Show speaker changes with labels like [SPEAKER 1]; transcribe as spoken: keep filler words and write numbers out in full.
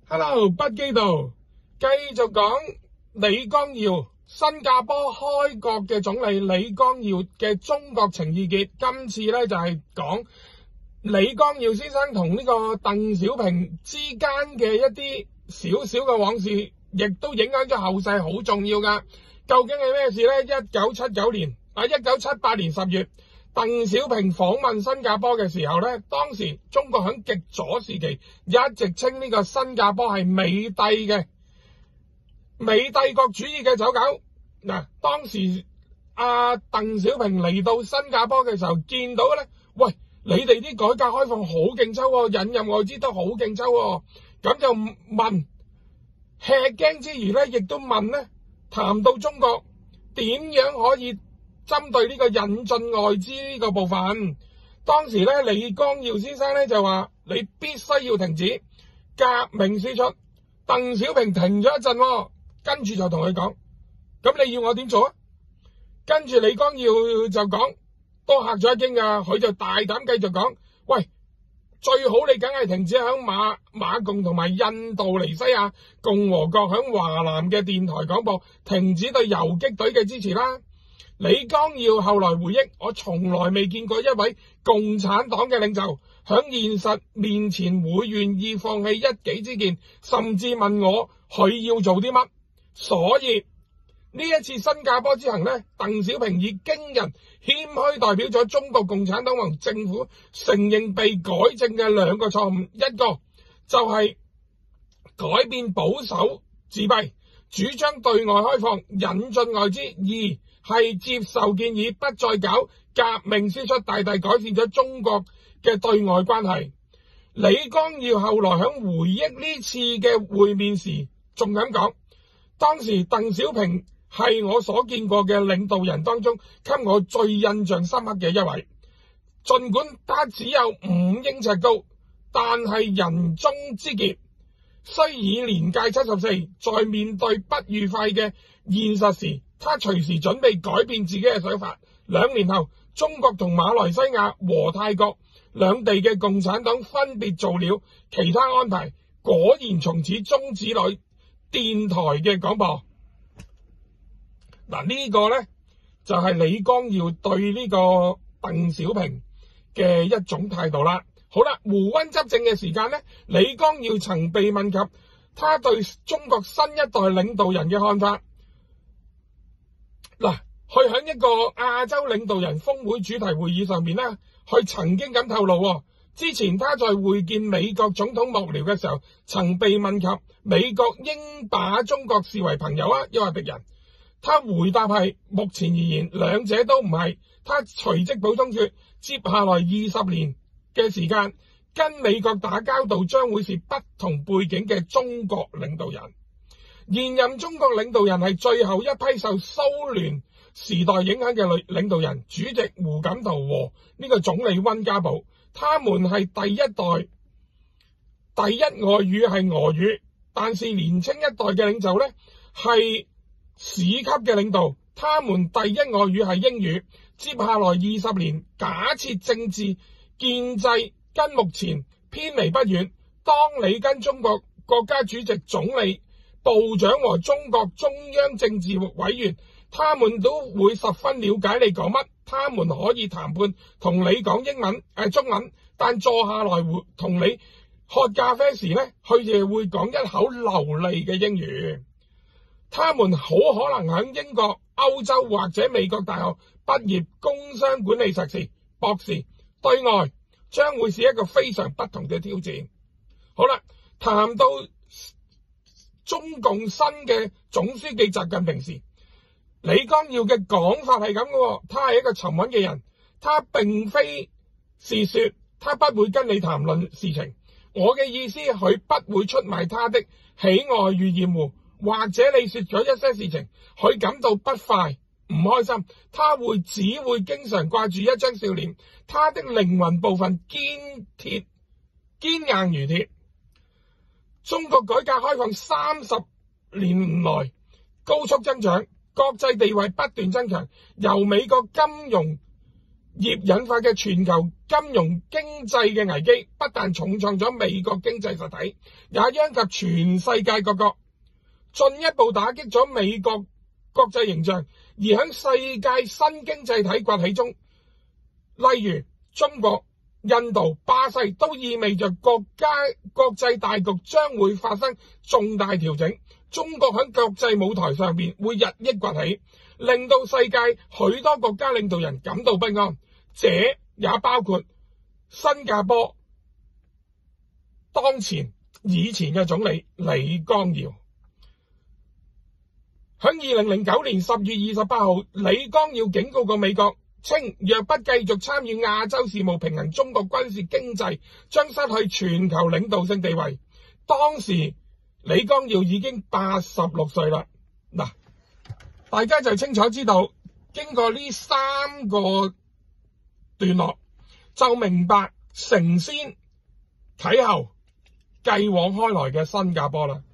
[SPEAKER 1] Hello，北基道繼續講李光耀，新加坡開國嘅總理李光耀嘅中國情意結。今次咧就係講李光耀先生同呢個鄧小平之間嘅一啲少少嘅往事，亦都影響咗後世，好重要噶。究竟係咩事呢？一九七九年啊，一九七八年十月，鄧小平訪問新加坡嘅時候呢，當時中國響極左時期一直稱呢個新加坡係美帝嘅美帝國主義嘅走狗。嗱，當時阿鄧小平嚟到新加坡嘅時候，見到呢，喂，你哋啲改革開放好勁抽喎，引入外資都好勁抽喎，咁就問，吃驚之餘呢，亦都問呢，談到中國點樣可以針對呢個引進外資呢個部分，當時咧李光耀先生咧就話：你必須要停止革命輸出。鄧小平停咗一陣喎，跟住就同佢講：咁你要我點做啊？跟住李光耀就講，都嚇咗一驚㗎，佢就大膽繼續講：喂，最好你梗係停止響馬馬共同埋印度尼西亞共和國響華南嘅電台廣播，停止對游擊隊嘅支持啦。李光耀後來回憶：我從來未見過一位共產黨嘅領袖響現實面前會願意放棄一己之見，甚至問我佢要做啲乜。所以呢一次新加坡之行呢，鄧小平以驚人謙虛代表咗中國共產黨和政府承認被改正嘅兩個錯誤，一個就係改變保守自閉，主張對外開放，引進外資；二係接受建議，不再搞革命輸出，大大改善咗中國嘅對外關係。李光耀後來響回憶呢次嘅會面時，仲咁講：當時鄧小平係我所見過嘅領導人當中，給我最印象深刻嘅一位。儘管他只有五英尺高，但係人中之傑。雖已年屆七十四，在面對不愉快嘅現實時，他隨時準備改變自己嘅想法。兩年後，中國同馬來西亞和泰國兩地嘅共產黨分別做了其他安排，果然從此終止了電台嘅廣播。嗱，呢個呢，就係李光耀對呢個鄧小平嘅一種態度啦。好啦，胡溫執政嘅時間呢，李光耀曾被問及他對中國新一代領導人嘅看法。嗱，佢喺一個亞洲領導人峰會主題會議上面呢，佢曾經咁透露喎，之前他在會見美國總統幕僚嘅時候，曾被問及美國應把中國視為朋友啊，抑或敵人？他回答係目前而言，兩者都唔係。他隨即補充說，接下來二十年嘅時間，跟美國打交道將會是不同背景嘅中國領導人。現任中國領導人係最後一批受蘇聯時代影響嘅領導人，主席胡錦濤和呢個總理溫家寶，他們係第一代，第一外語係俄語，但是年輕一代嘅領袖呢係市級嘅領導，他們第一外語係英語。接下來二十年，假設政治建制跟目前偏離不遠，當你跟中國國家主席、總理、部長和中國中央政治委員，他們都會十分了解你講乜，他們可以談判同你講英文、呃、中文，但坐下來同你喝咖啡時呢，佢哋會講一口流利嘅英語。他們好可能喺英國、歐洲或者美國大學畢業，工商管理碩士、博士，對外將會是一個非常不同嘅挑戰。好啦，談到中共新嘅總書記習近平時，李光耀嘅講法係咁嘅，他係一個沉穩嘅人，他並非是說他不會跟你談論事情。我嘅意思，佢不會出賣他的喜愛與厭惡。或者你說咗一些事情，佢感到不快、唔開心，他會只會經常掛住一張笑臉，他的靈魂部分堅鐵、堅硬如鐵。中國改革開放三十年來高速增長，國際地位不斷增強，由美國金融業引發嘅全球金融經濟嘅危機，不但重創咗美國經濟實體，也殃及全世界各國，進一步打擊咗美國國際形象。而喺世界新經濟體崛起中，例如中國、印度、巴西，都意味着國家國際大局將會發生重大調整。中國喺國際舞台上面會日益崛起，令到世界許多國家領導人感到不安。這也包括新加坡當前以前嘅總理李光耀。喺二零零九年十月二十八號，李光耀警告過美國，稱若不繼續參與亞洲事務，平衡中國軍事經濟，將失去全球領導性地位。當時李光耀已經八十六歲啦。嗱，大家就清楚知道，經過呢三個段落，就明白承先啟後繼往開來嘅新加坡啦。